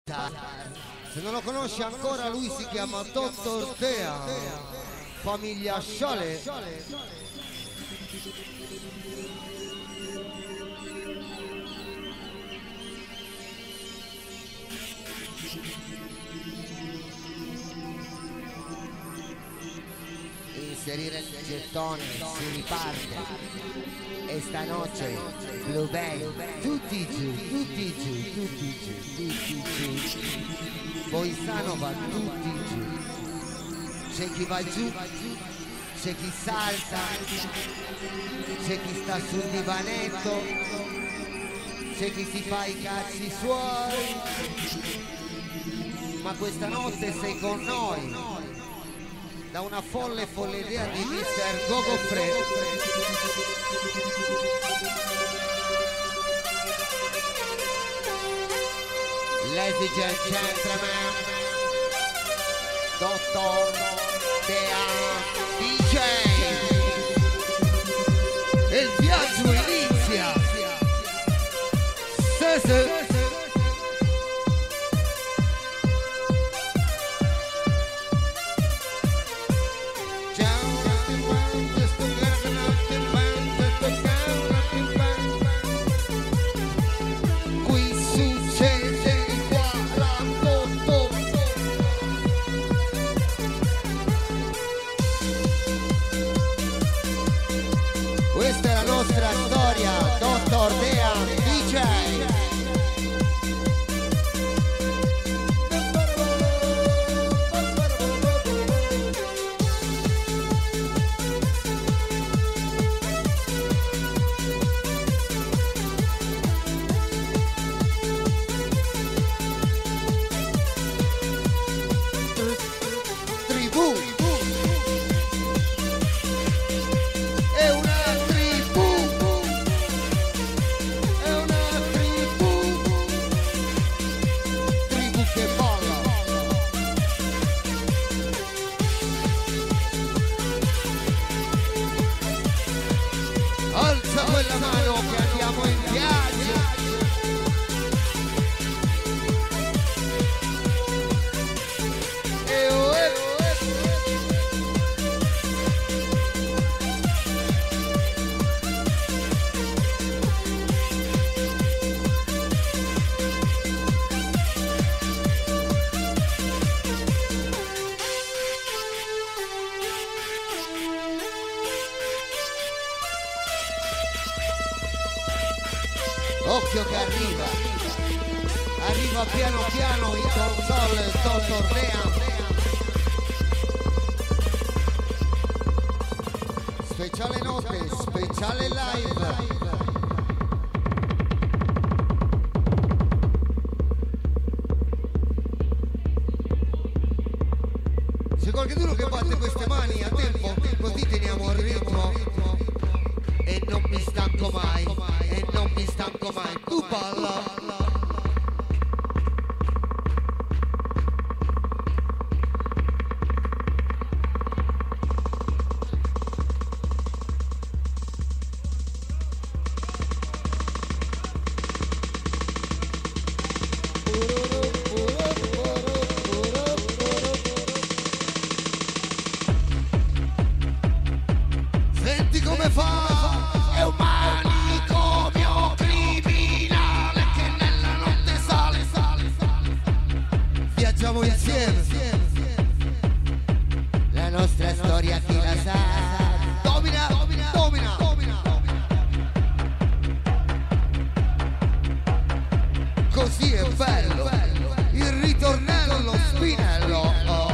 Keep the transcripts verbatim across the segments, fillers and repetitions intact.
Se non lo conosci ancora, lui si chiama Dottor Dea, famiglia Sciale. Inserire il gettone, si riparte. E stanotte Blue Band, tutti giù, tutti giù, tutti giù, tutti giù. Boissano va tutti giù. C'è chi va giù, c'è chi salta, c'è chi sta sul divanetto, c'è chi si fa i cazzi suoi. Ma questa notte sei con noi. Da una folle folle idea di mister Gogo Fred. Ladies and gentlemen, Dottor Dea D J. E il viaggio inizia. Se se. Questa è la nostra storia, Dottor Dea D J. Tribù. Alza quella mano che andiamo in viaggio. E oh, e oh, occhio che arriva, arriva piano piano in console Dottor Dea. Speciale notte, speciale live. C'è qualcuno che batte queste mani a tempo, così teniamo il ritmo. E non mi stanco mai, e non mi stanco mai. Tu balla. Senti come fa, è un manicomio criminale che nella notte sale, sale, sale. Viaggiamo insieme, la nostra storia chi la sa. Domina, domina, domina, domina. Così è bello, il ritornello, spinello.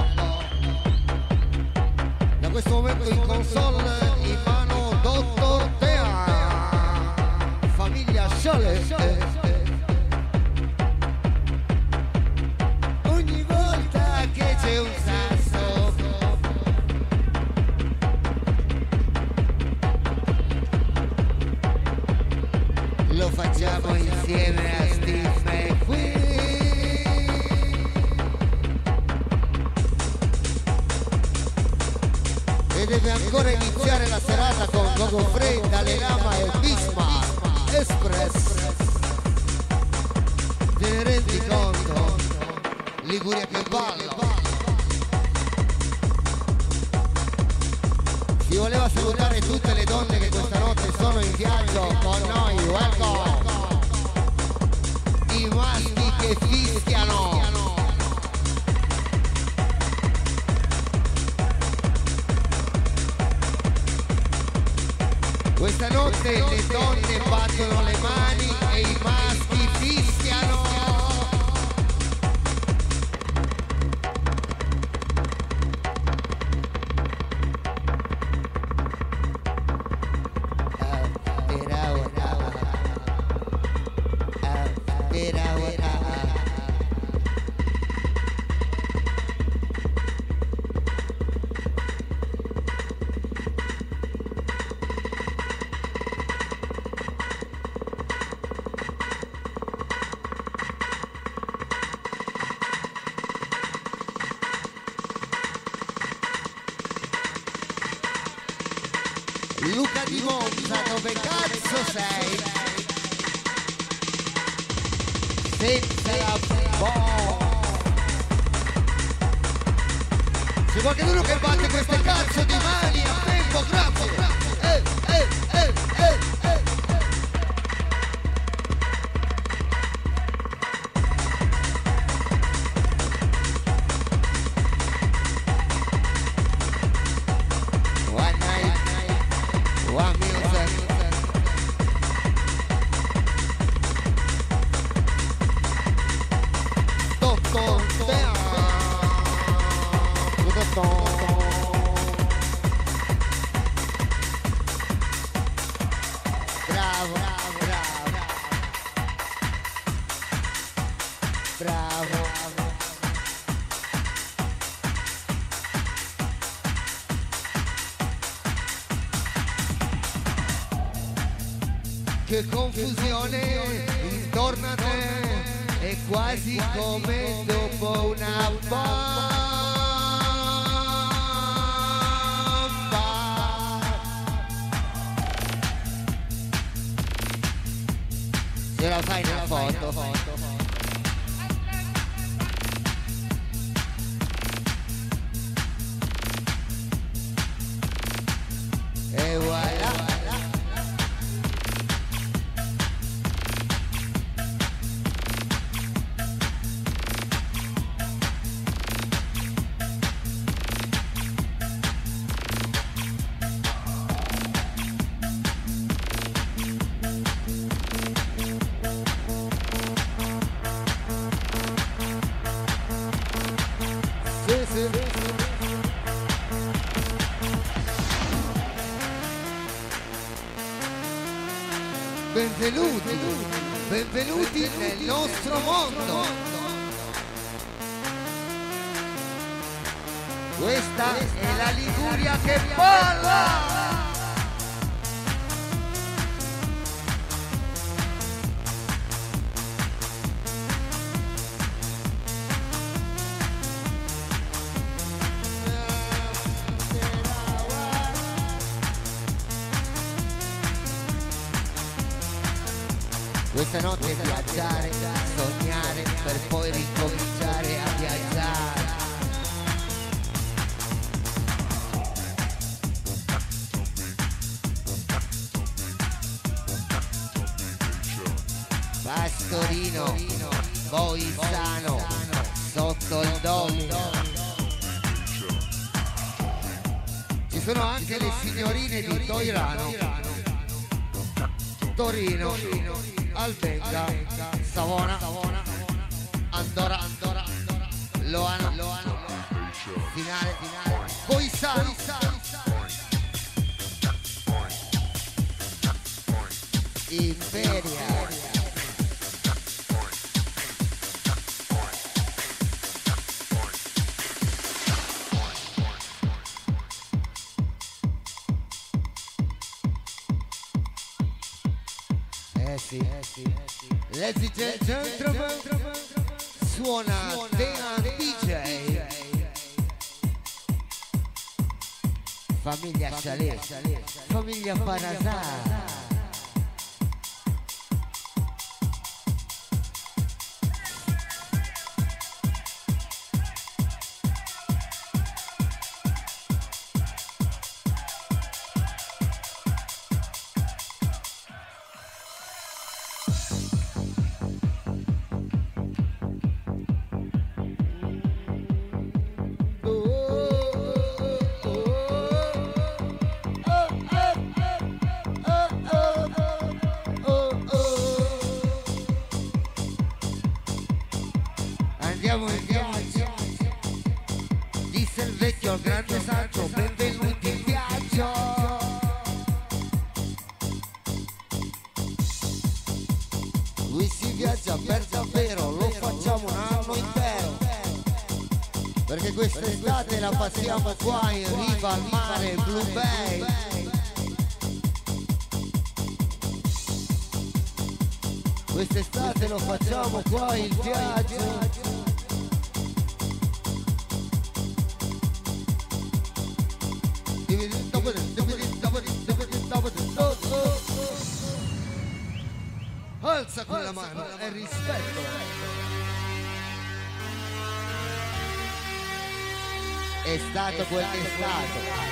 Da questo momento in console in mano Dottor Dea, famiglia Sciale. Ogni volta che c'è un sasso lo facciamo insieme a Steve McQueen. E deve ancora iniziare la serata con Gogo Fred, Dalai Lama e Bismarck Express. Te ne rendi conto? Liguria che balla. Si voleva salutare tutte le donne che questa notte sono in viaggio con noi, welcome! I maschi che fischiano! Questa notte le donne battono le mani e i maschi fischiano! Luca di Monza, dove cazzo sei? Senza la bomba. C'è qualcuno che batte queste cazzo di mani a tempo, grazie. Eh, eh, eh, eh, eh. One night, one music. Tutto bravo, bravo, bravo, bravo. Che confusione intorno a te, è quasi come dopo una bomba. Ce la fai una foto? E voilà. Sì, sì. Benvenuti, benvenuti nel nostro mondo. Questa è la Liguria che balla. Questa notte è viaggiare, sognare per poi ricominciare a viaggiare. Pastorino, Boissano, sotto il domino. Ci sono anche le signorine di Toirano, Torino, Albenga, Savona, Andorra, Loano, finale, Boissano, Imperia. Eh sì, eh sì, eh sì. Ladies and gentlemen, suona Dean D J. Famiglia Chalet, famiglia Parazar. Andiamo in viaggio, disse il vecchio al grande saggio, benvenuti in viaggio. Qui si viaggia per davvero, lo facciamo un anno intero, perché quest'estate la passiamo qua in riva al mare, Blue Bay. Quest'estate lo facciamo qua il viaggio. Alza quella mano e rispetto. È stato quel che è stato.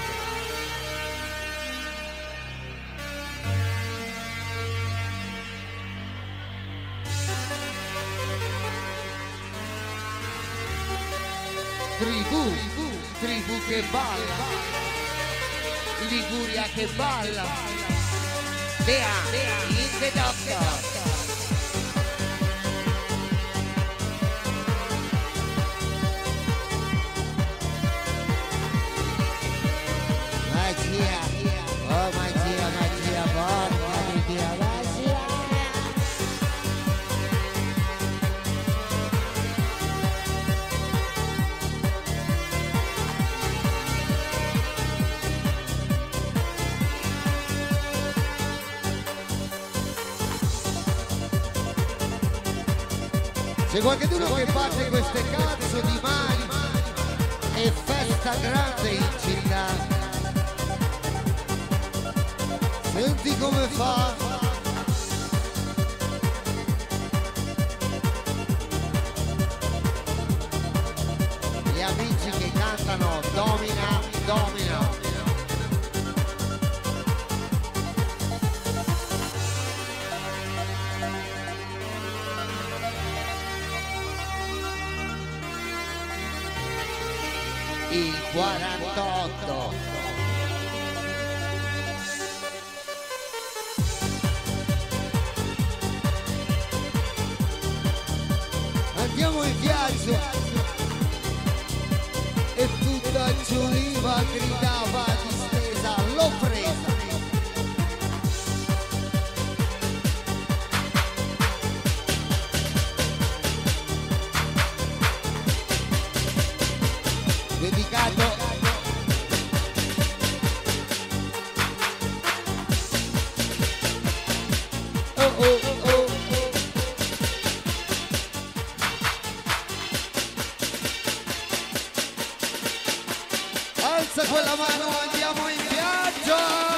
Tribù, tribù che balla, Liguria che balla, Dea, in the doctor. Magia, oh magia, magia, porca di Dio, magia. C'è qualcuno che batte queste cazzo di mani, è festa grande in città. Senti come fa. Gli amici che cantano domina, domina. Il quarantotto. Andiamo in viaggio e tutta Giuliva gridava distesa, l'ho presa. Dedicato oh oh oh oh. Alza quella mano, andiamo in viaggio.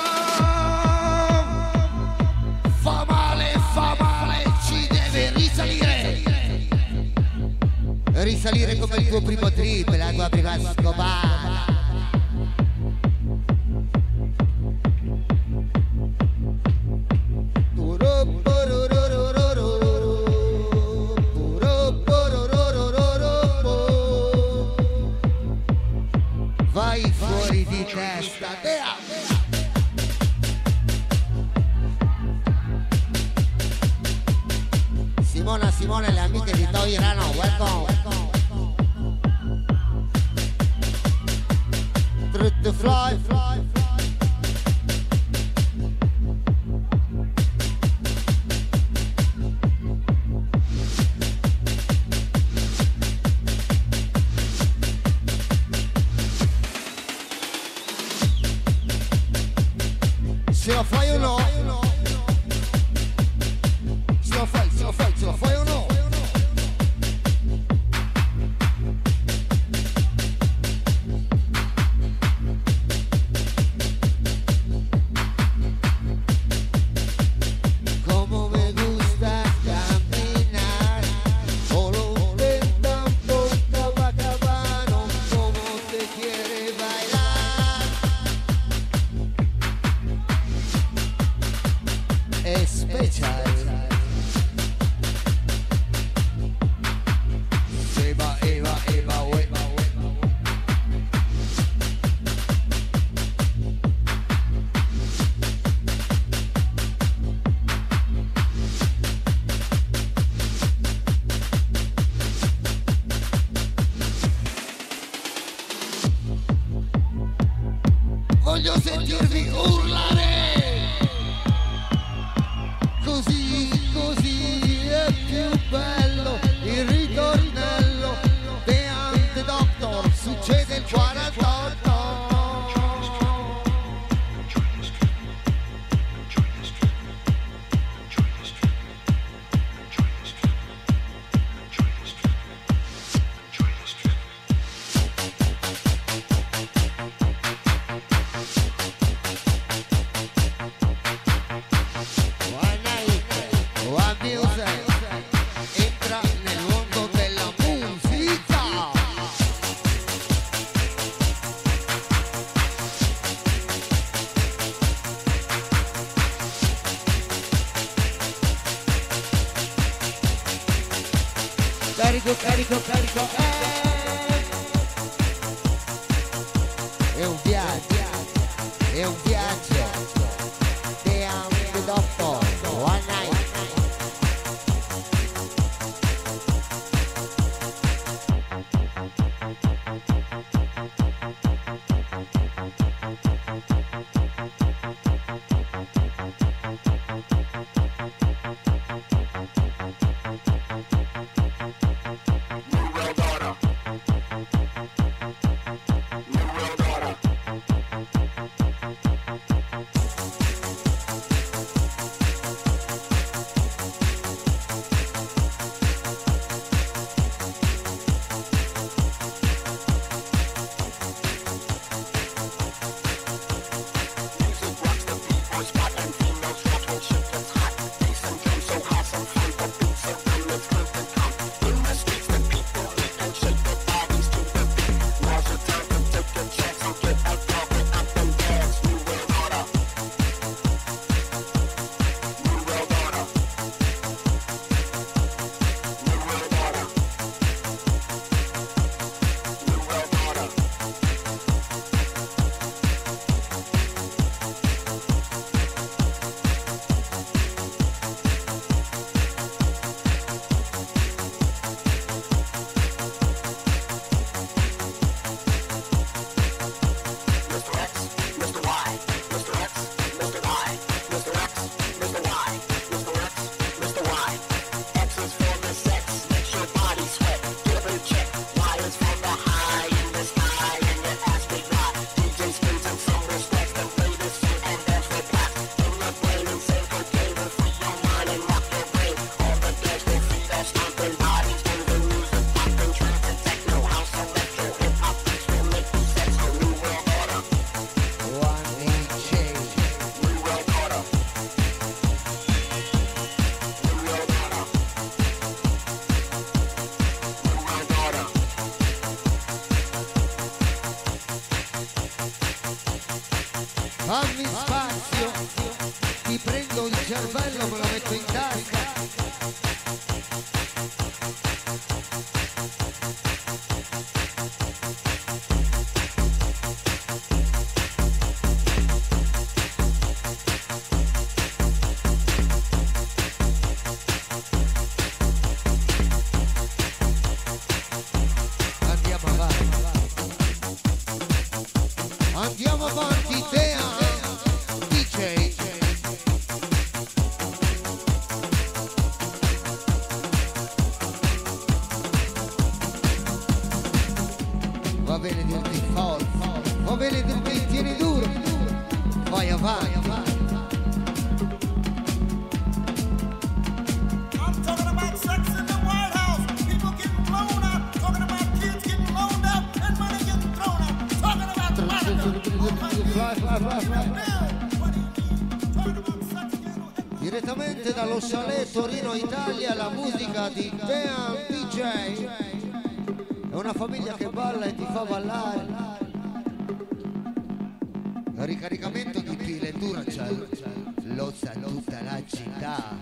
Fa male, fa male, ci deve risalire. Risalire come il tuo primo trip, la tua prima scopata. Vai fuori di testa, Dea. Simona, Simone e le amiche di Toirano, welcome. Truth to fly, fly, se lo fai o no? Se lo fai, se lo fai, se lo fai o no? voglio sentirvi urlare. Così, così è più bello il ritornello. The Ant Doctor, succede il quarantotto. Entra nel mondo della musica. Carico, carico, carico, eh. È un viaggio, è un viaggio. The Ant Doctor, one night. Fammi spazio, ti prendo il cervello, me lo metto in tasca. Andiamo avanti, andiamo avanti, te D J. Va bene dirti forza, va bene dirti tieni duro, vai avanti. Direttamente dallo chalet Torino, Italia, la musica di Dean D J. È una famiglia che balla e ti fa ballare. Il ricaricamento di pile Duracell lo sa tutta la città.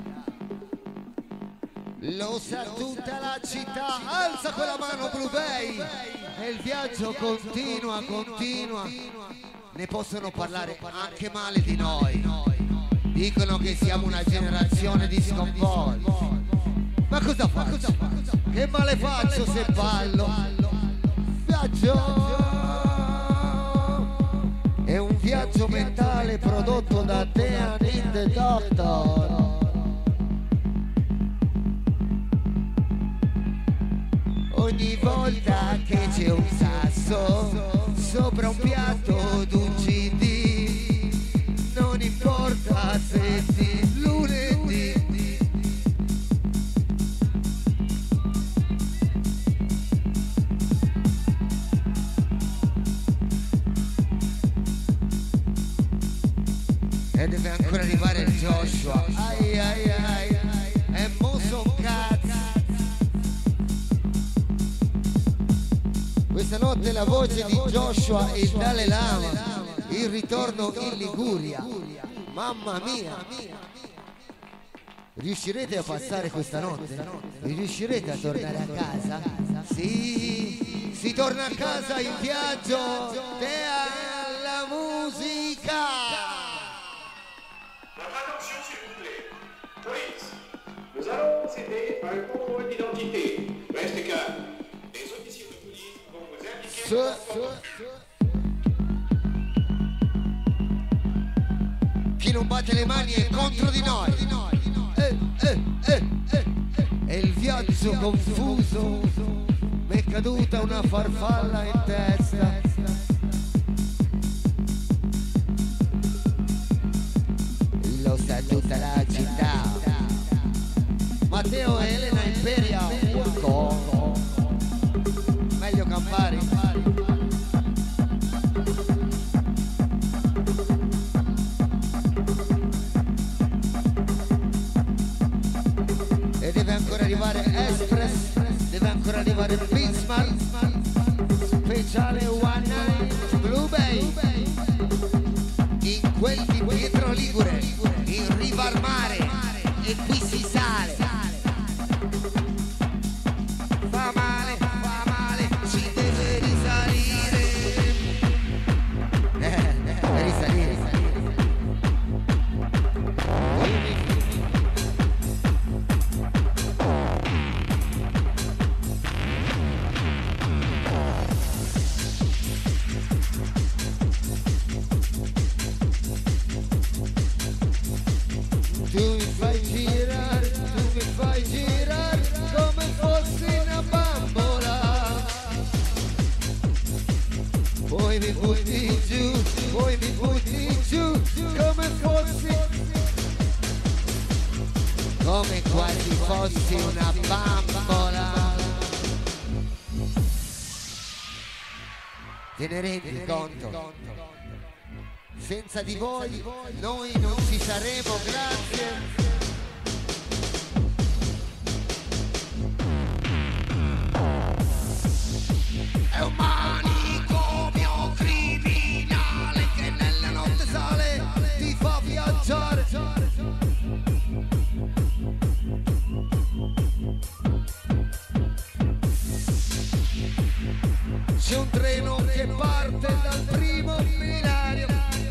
Lo sa tutta la città. Alza quella mano Blue Bay. E il viaggio continua, continua. Ne possono parlare anche male di noi. Dicono che siamo una generazione di sconvolti. Ma cosa faccio? Che male faccio se ballo? Viaggio. È un viaggio mentale prodotto da Dean in the Doctor. Ogni volta che c'è un sasso sopra un piatto d'un C D, non importa se di lunedì. E deve ancora arrivare il Joshua. Ai ai ai, è mosso un cazzo. Questa notte la voce di Joshua e il Dalai Lama, il ritorno in Liguria. Mamma mia! Riuscirete a passare questa notte? Riuscirete a tornare a casa? Sì, si torna a casa in viaggio della musica! Attention s'il vous plaît. Police, nous allons procéder à un contrôle d'identité. Restez calme. Les officiers de police vont vous indiquer... So, so, so. Chi non batte le mani è contro di noi. Eh, eh, eh, eh. E il viaggio confuso mi è caduta una farfalla in testa. Lo sa tutta la città. Matteo e Elena Imperia, Urco. Meglio Campari. E deve ancora arrivare Express, deve ancora arrivare Bismarck, speciale One Night Blue Bay. In quel di Pietro Ligure, in riva al mare, e qui si sale. Fa male, fa male, ci deve risalire. Eh, eh, risalire, risalire. Tu mi fai girare, tu mi fai girare come fossi una bambola. Poi mi butti giù, poi mi butti giù come fossi, come quasi fossi una bambola. Te ne rendi conto? Senza di voi noi non ci saremo, grazie. È un manicomio criminale che nella notte sale, ti fa viaggiare. C'è un treno che parte dal primo binario.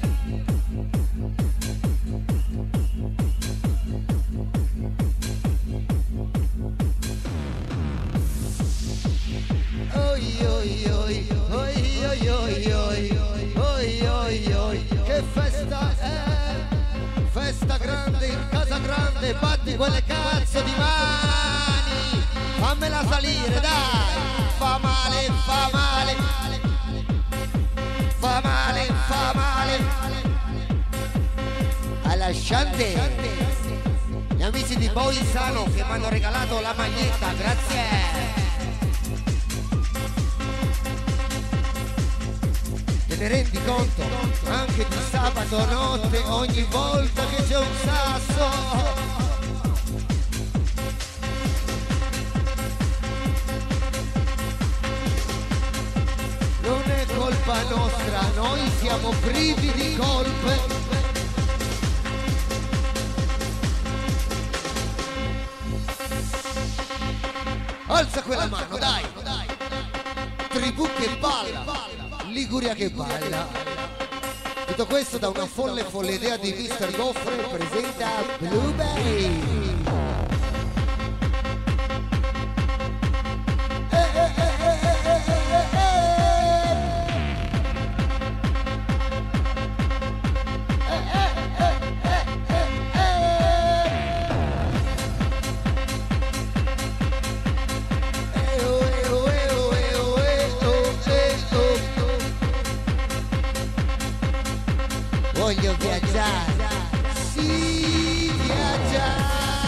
Oi oi oi, oi oi oi oi, oi oi oi, che festa è, festa grande in casa grande, batti quelle cazzo di mani, fammela salire dai, fa male, fa male, fa male, fa male, alla Sciante, gli amici di Boisano che mi hanno regalato la maglietta, grazie. Te ne rendi conto? Anche di sabato notte, ogni volta che c'è un sasso. Non è colpa nostra, noi siamo privi di colpe. Alza quella mano, dai! Tribù che balla! Liguria che balla. Tutto questo da una folle folle idea di mister Goffre presenta Blue Bay. Eh, eh, eh, eh, eh, eh, eh. voglio viaggiare, sì, viaggiare.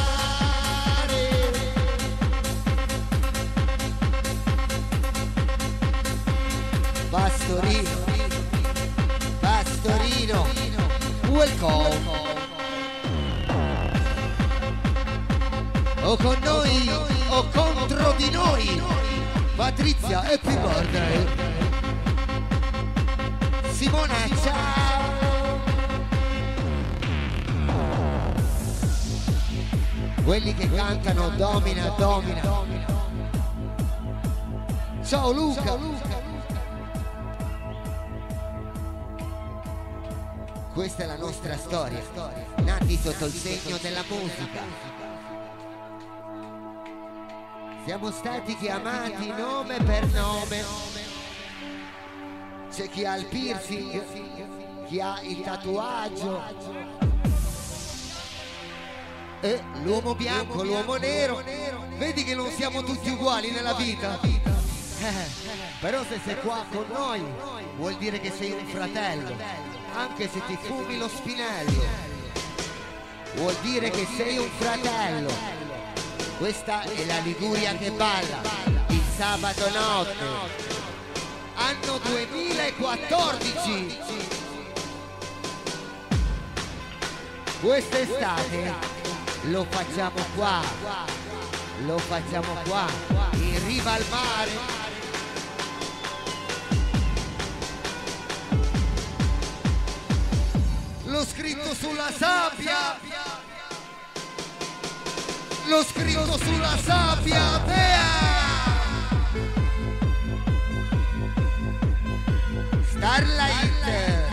Pastorino, Pastorino, welcome. O con noi o contro di noi. Patrizia, happy birthday. Simona, ciao. Quelli che cantano domina, domina. Ciao Luca. Questa è la nostra storia, nati sotto il segno della musica. Siamo stati chiamati nome per nome. C'è chi ha il piercing, chi ha il tatuaggio. E l'uomo bianco, l'uomo nero. Vedi che non siamo tutti uguali nella vita. Eh, però se sei qua con noi vuol dire che sei un fratello. Anche se ti fumi lo spinello, vuol dire che sei un fratello. Questa è la Liguria che balla il sabato notte, anno duemilaquattordici. Quest'estate lo facciamo qua, lo facciamo qua, in riva al mare. L'ho scritto sulla sabbia, l'ho scritto sulla sabbia, Bea! Starlight!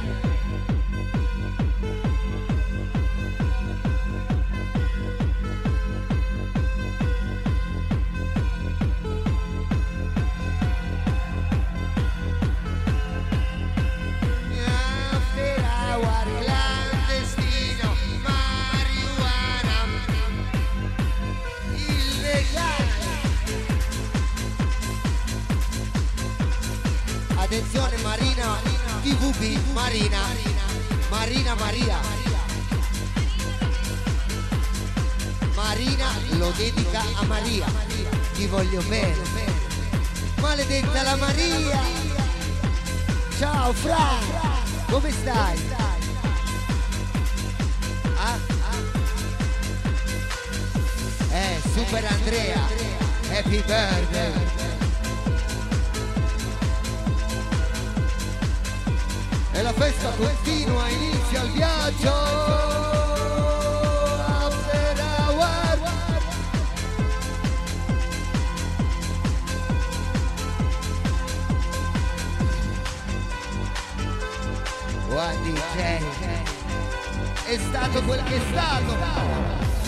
Attenzione Marina, T V B, Marina, Marina Maria. Marina lo dedica a Maria, ti voglio bene. Maledetta la Maria. Ciao Fra, come stai? Ah? Eh, Super Andrea, happy birthday. E la festa continua, inizia il viaggio. After hour. What D J è stato quel che è stato.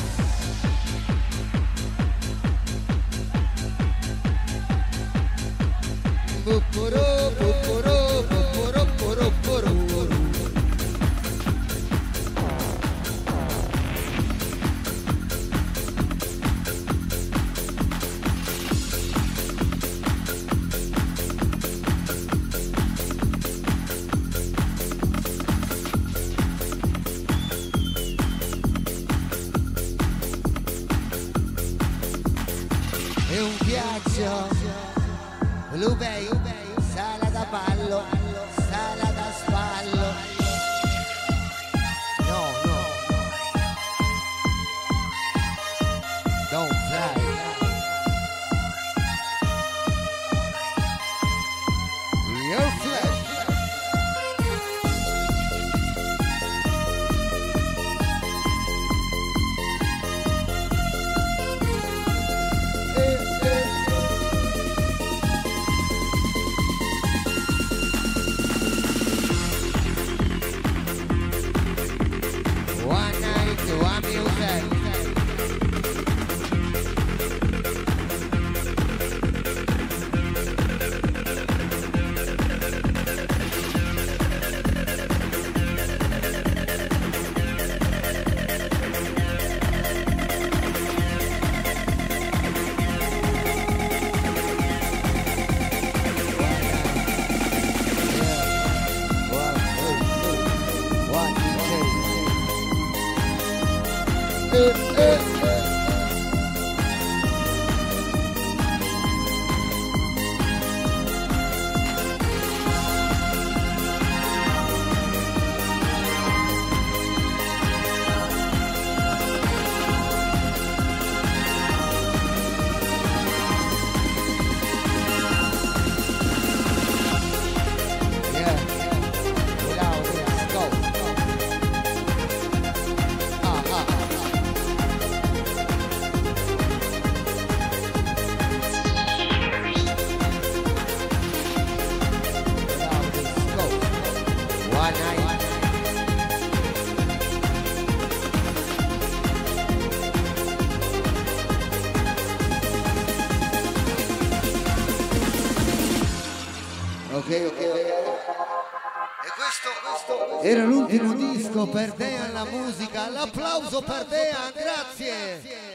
Pupuro, pupuro, pupuro, pupuro, pupuro. È un viaggio, Blue Bay, sala da ballo, sala da spallo. No, no, don't fly. Your flesh. Ok, ok, ok. E questo, questo era l'ultimo disco per Dean la musica. L'applauso per Dean, grazie.